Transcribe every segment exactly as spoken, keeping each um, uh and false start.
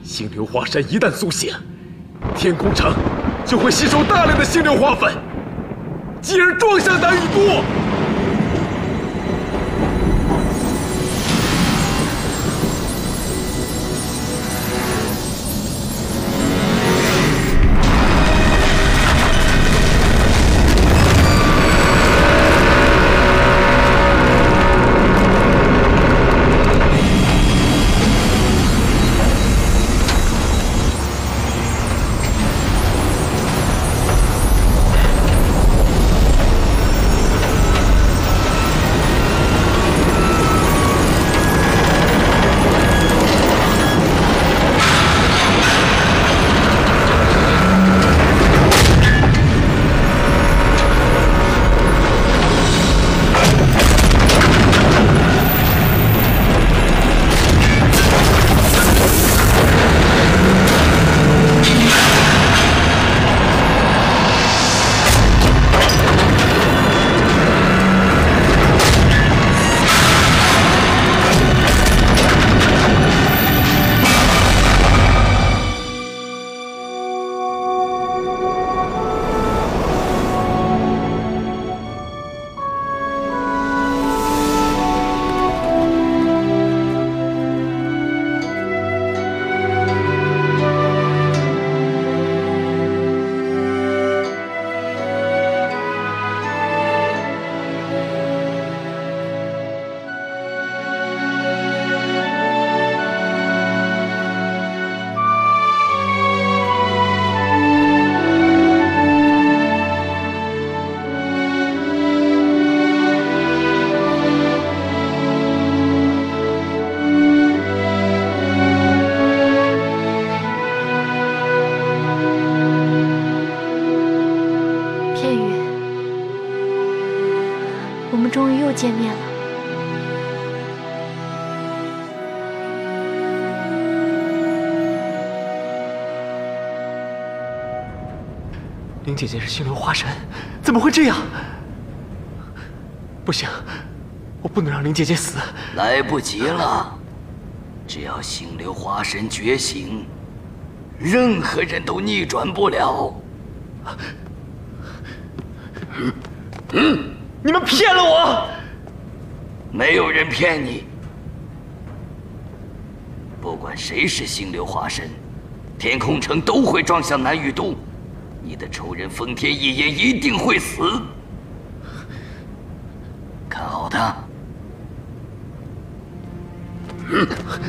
星流花山一旦苏醒，天空城就会吸收大量的星流花粉，继而撞向南雨都。 见面了。 林姐姐是星流花神，怎么会这样？不行，我不能让林姐姐死。 来不及了，只要星流花神觉醒，任何人都逆转不了。 嗯嗯，你们骗了我！ 没有人骗你。不管谁是星流花神，天空城都会撞向南域都，你的仇人丰天一也一定会死。看好他。嗯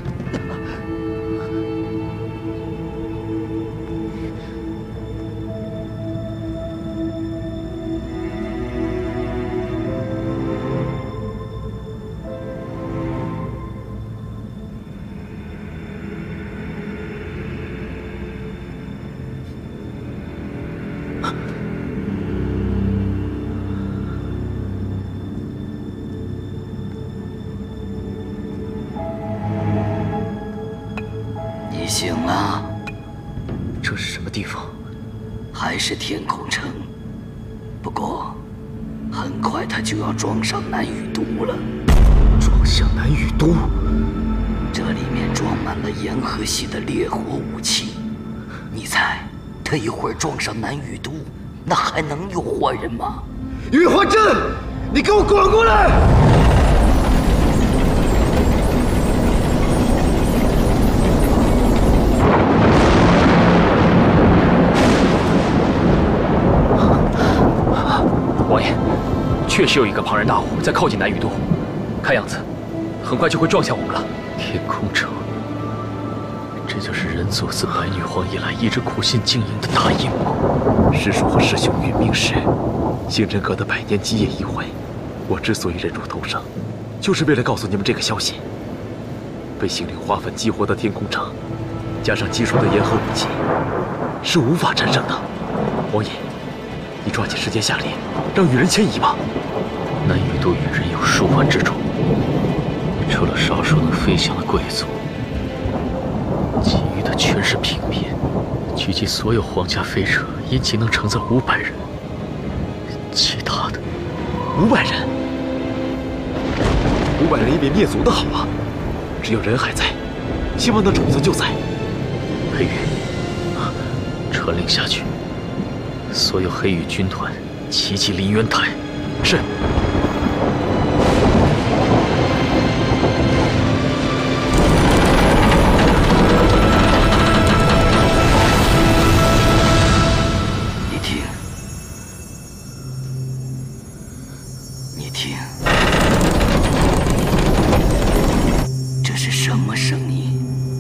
你醒了？ 这是什么地方？ 还是天空城，不过很快他就要撞上南域都了。 撞向南域都？ 这里面装满了炎河系的烈火武器，你猜，他一会儿撞上南域都，那还能有活人吗？ 羽化阵，你给我滚过来！ 王爷，确实有一个庞然大物在靠近南域都，看样子很快就会撞向我们了。 天空城，这就是人族自白女皇以来一直苦心经营的大阴谋。 师叔和师兄殒命时，星辰阁的百年基业已毁。我之所以忍辱偷生，就是为了告诉你们这个消息。被星灵花粉激活的天空城，加上基础的炎河武器，是无法战胜的。王爷。 你抓紧时间下令，让羽人迁移吧。 南域都羽人有数万之众，除了少数能飞翔的贵族，其余的全是平民。聚集所有皇家飞车，引擎能承载五百人，其他的五百人，五百人也比灭族的好啊！只有人还在，希望那种子就在。 裴玉，传令下去，所有黑羽军团齐集林渊台。 是。 你听，你听，这是什么声音？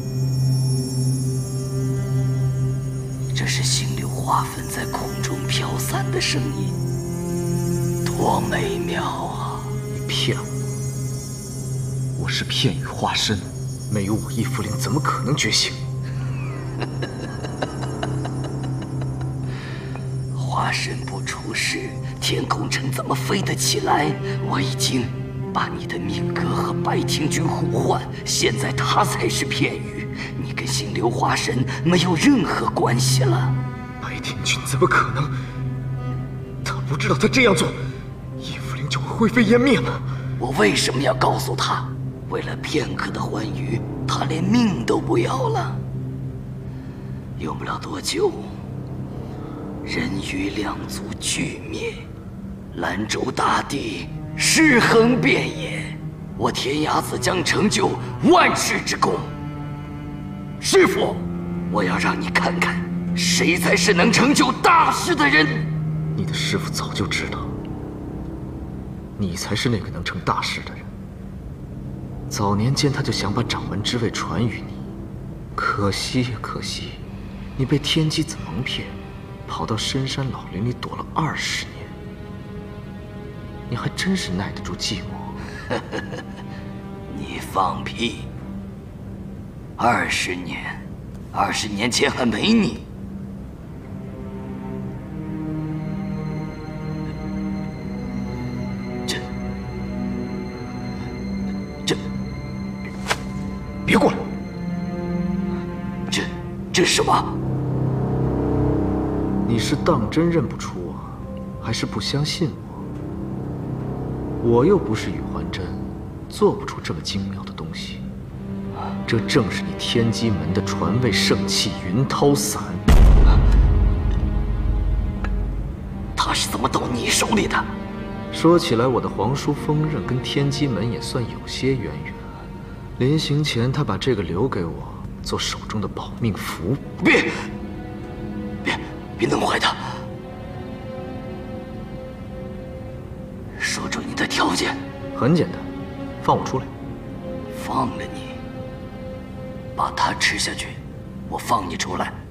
这是星流花粉在空中飘散的声音。 多美妙啊！ 你骗我！我是片羽化身，没有我翼符灵怎么可能觉醒？ 化身不出世，天空城怎么飞得起来？我已经把你的命格和白庭君互换，现在他才是片羽，你跟星流化身没有任何关系了。 白庭君怎么可能？他不知道他这样做。 就会灰飞烟灭吗？ 我为什么要告诉他？为了片刻的欢愉，他连命都不要了。用不了多久，人鱼两族俱灭，兰州大地尸横遍野，我天涯子将成就万世之功。师父，我要让你看看，谁才是能成就大事的人。 你的师父早就知道。 你才是那个能成大事的人。早年间他就想把掌门之位传于你，可惜呀可惜，你被天机子蒙骗，跑到深山老林里躲了二十年。你还真是耐得住寂寞。 你放屁！二十年，二十年前还没你。 别过来！ 这这是什么？ 你是当真认不出我，还是不相信我？我又不是羽环针，做不出这么精妙的东西。这正是你天机门的传位圣器云涛伞。 它是怎么到你手里的？ 说起来，我的皇叔锋刃跟天机门也算有些渊源。 临行前，他把这个留给我，做手中的保命符。 别，别，别弄坏它！说出你的条件。 很简单，放我出来。 放了你，把它吃下去，我放你出来。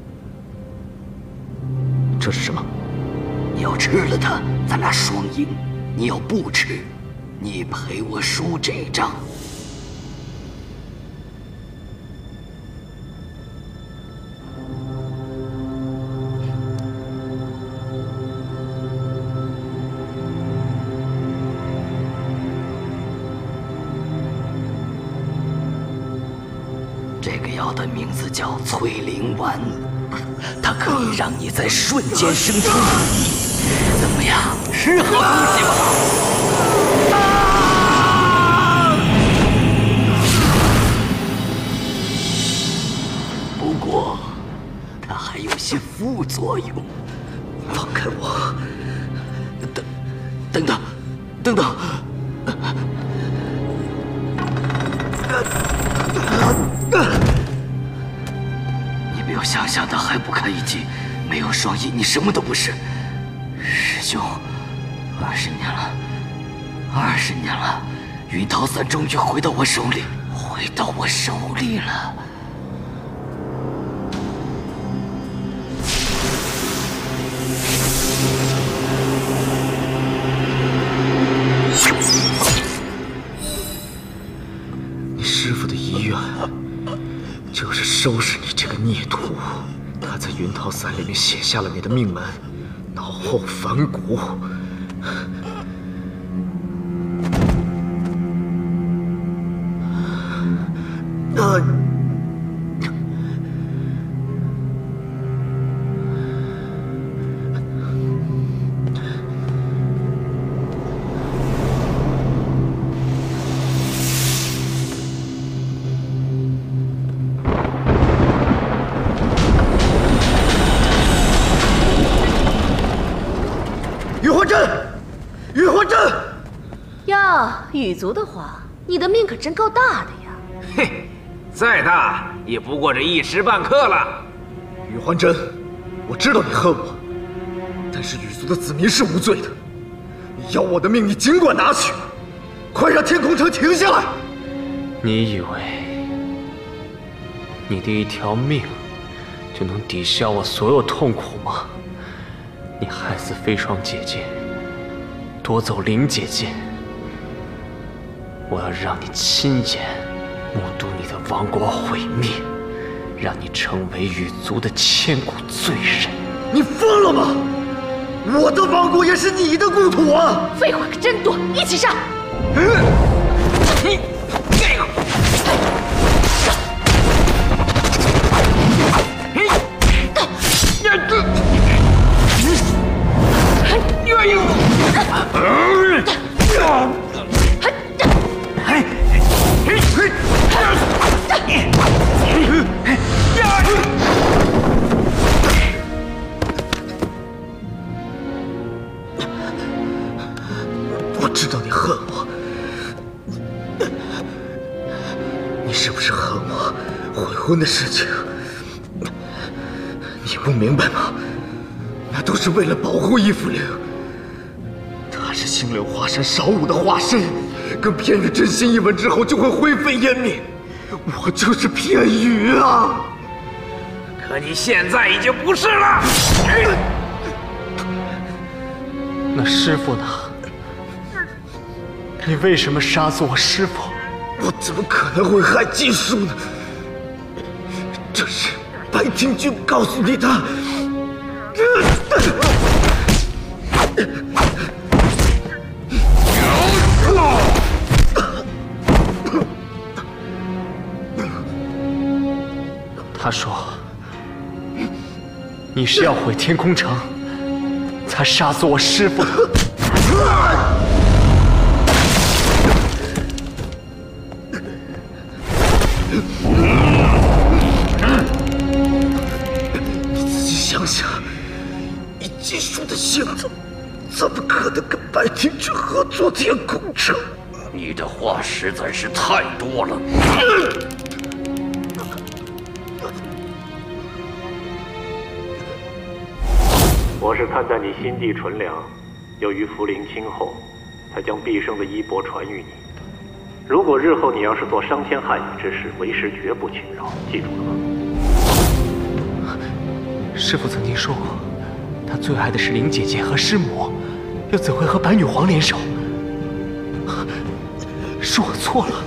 这是什么？ 你要吃了它，咱俩双赢；你要不吃，你陪我输这仗。 这个药的名字叫翠灵丸，它可以让你在瞬间生出异力。怎么样，是好东西吧？不过，它还有些副作用。放开我！等，等等，等等！你比我想象的还不堪一击，没有双翼，你什么都不是。师兄，二十年了，二十年了，云涛伞终于回到我手里，回到我手里了。 你师父的遗愿就是收拾你这个孽徒。他在云涛伞里面写下了你的命门，脑后反骨。呃。 羽族的话，你的命可真够大的呀！ 嘿，再大也不过这一时半刻了。 宇欢真，我知道你恨我，但是羽族的子民是无罪的。你要我的命，你尽管拿去，快让天空城停下来！ 你以为你的一条命就能抵消我所有痛苦吗？你害死飞霜姐姐，夺走灵姐姐，我要让你亲眼目睹你的王国毁灭，让你成为羽族的千古罪人。 你疯了吗？我的王国也是你的故土啊！ 废话可真多，一起上！ 你这个。 我知道你恨我，你是不是恨我悔婚的事情？你不明白吗？那都是为了保护义父灵。他是星流华山少武的化身，跟偏羽真心一吻之后就会灰飞烟灭。我就是偏羽啊！ 可你现在已经不是了。 那师傅呢？你为什么杀死我师傅？ 我怎么可能会害姬叔呢？这是白庭君告诉你的。 他说：“你是要毁天空城，才杀死我师傅的。” 你仔细想想，以姬叔的性子，怎么可能跟白庭君合作天空城？ 你的话实在是太多了。 我是看在你心地纯良，又于福临亲厚，才将毕生的衣钵传于你。如果日后你要是做伤天害理之事，为师绝不轻饶，记住了吗？ 师父曾经说过，他最爱的是灵姐姐和师母，又怎会和白女皇联手？是我错了。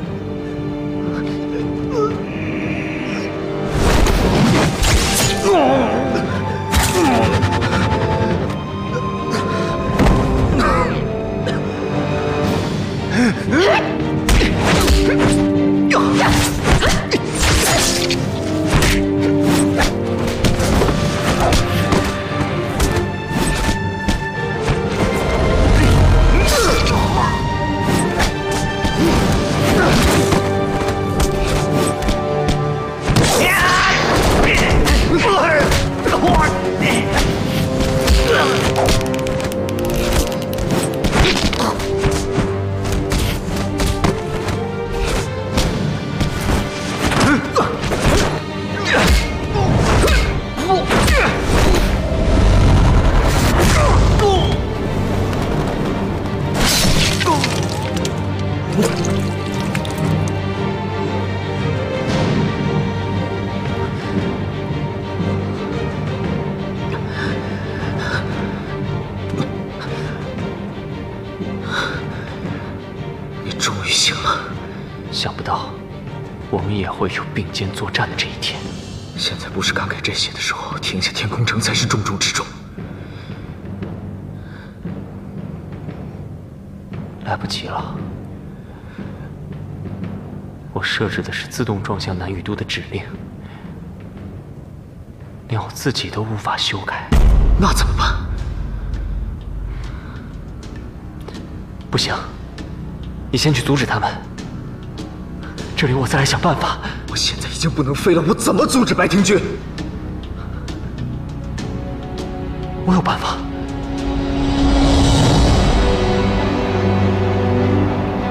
想不到，我们也会有并肩作战的这一天。 现在不是感慨这些的时候，停下天空城才是重中之重。 来不及了，我设置的是自动撞向南羽都的指令，连我自己都无法修改。 那怎么办？ 不行，你先去阻止他们。这里我再来想办法。 我现在已经不能飞了，我怎么阻止白庭君？ 我有办法。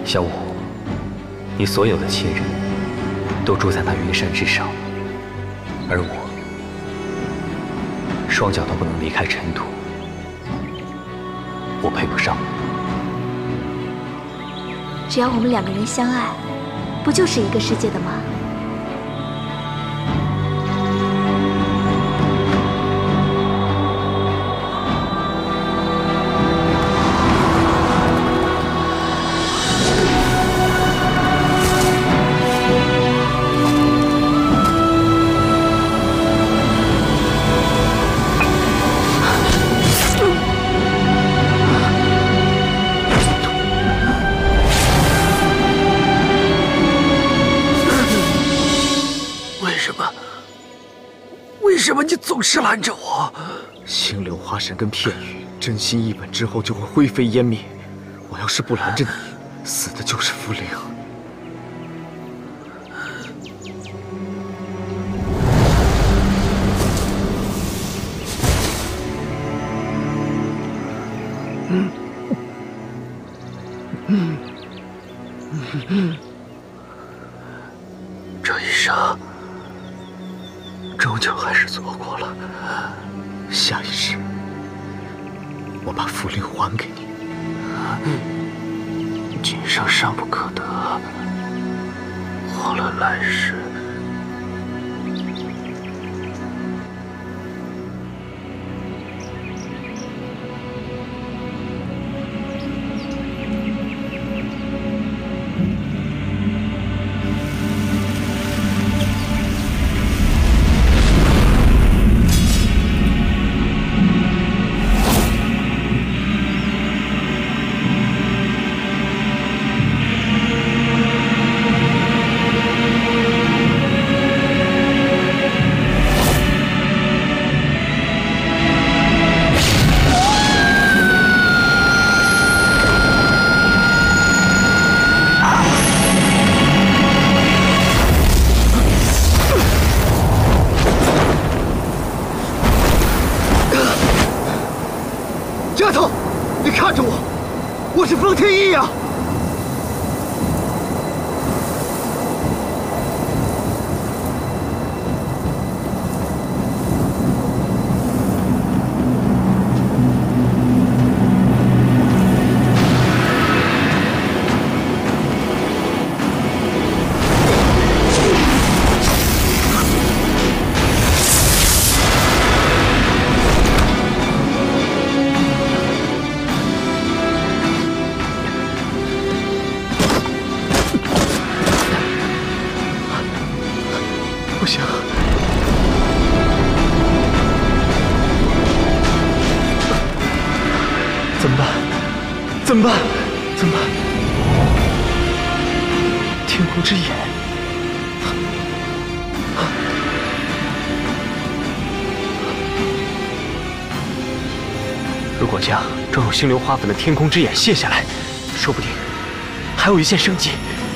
小五，你所有的亲人都住在那云山之上，而我双脚都不能离开尘土，我配不上你。 只要我们两个人相爱，不就是一个世界的吗？ 为什么你总是拦着我？星流花神跟片羽真心一吻之后就会灰飞烟灭，我要是不拦着你，死的就是茯苓。嗯嗯嗯，这一生终究还是错过了。下一世，我把茯苓还给你。今生尚不可得，忘了来世。丫头，你看着我，我是方天翼呀！不行，怎么办？怎么办？怎么办？天空之眼，如果将装有星流花粉的天空之眼卸下来，说不定还有一线生机。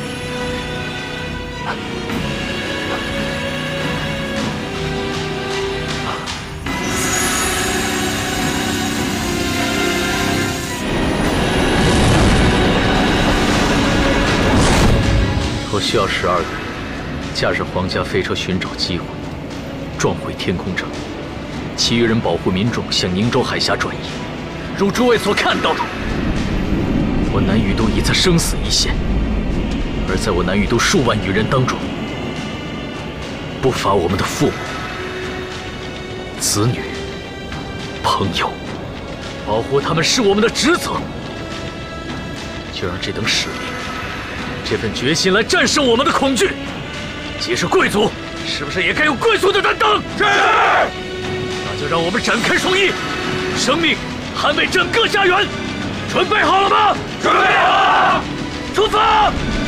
我需要十二个人，驾驶皇家飞车寻找机会，撞毁天空城；其余人保护民众向宁州海峡转移。如诸位所看到的，我南雨都已在生死一线，而在我南雨都数万余人当中，不乏我们的父母、子女、朋友，保护他们是我们的职责。就让这等使命，这份决心来战胜我们的恐惧。既是贵族，是不是也该有贵族的担当？是。那就让我们展开双翼，生命捍卫整个家园。准备好了吗？准备好了，出发！